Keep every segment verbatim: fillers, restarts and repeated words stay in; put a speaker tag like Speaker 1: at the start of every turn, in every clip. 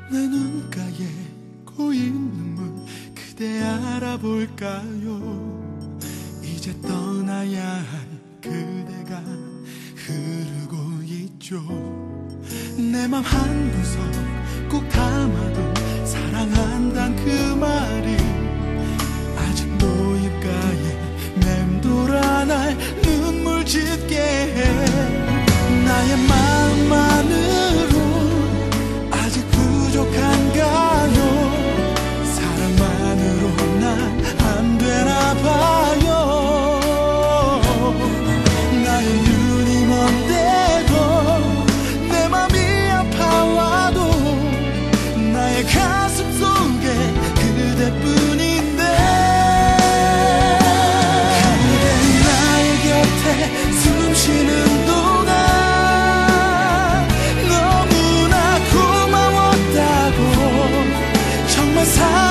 Speaker 1: 내 눈가에 고인 눈물 그대 알아볼까요? 이제 떠나야 할 그대가 흐르고 있죠. 내 맘 한구석 꼭 담아도 사랑한단 그 말이 아직도 입가에 맴돌아 날 눈물 짓게 해. 나의 마음만으로 아직 부족한가요? 사랑만으로 난 안 되나 봐요. 나의 눈이 먼데도 내 맘이 아파와도 나의 가슴 속에 그대뿐인데 그대 나의 곁에 숨 쉬는 동안 너무나 고마웠다고 정말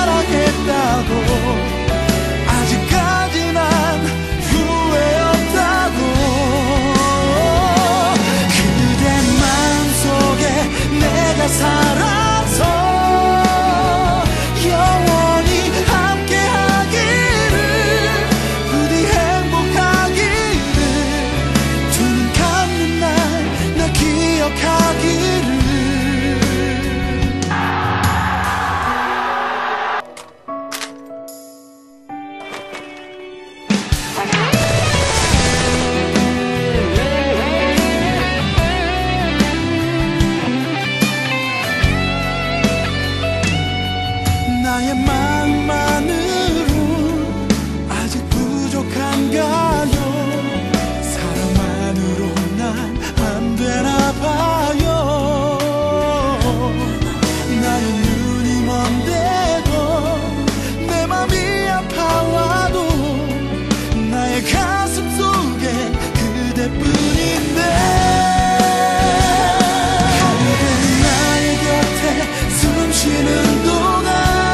Speaker 1: 사랑했다고 아직까지 난 후회 없다고 그대 마음속에 내가 살아서 영원히 함께하기를 부디 행복하기를 두 눈 감는 날 나 기억하기를. 나의 마음만으로 아직 부족한가요? 사랑만으로 난 안 되나 봐요. 나의 눈이 먼데도 내 맘이 아파와도 나의 가슴 속에 그대뿐인데 그대 나의 곁에 숨 쉬는 동안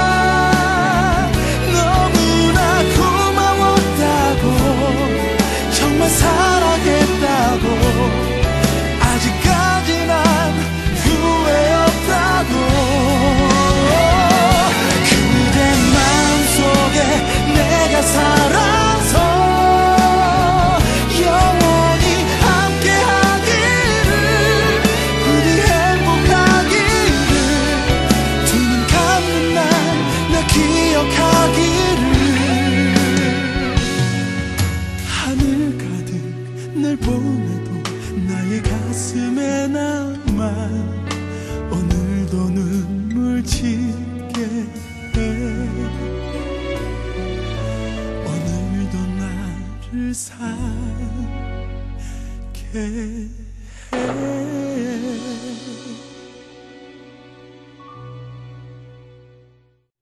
Speaker 1: 너무나 고마웠다고 정말 사랑했다고 아직까지 난 후회 없다고 그대 마음속에 내가 살아서 영원히 함께하기를 부디 행복하기를 두 눈 감는 날 나 기억하기를. 하늘 가득 널 보내도 나의 가슴에 남아 오늘도 눈물 짓게 해. 오늘도 나를 살게 해.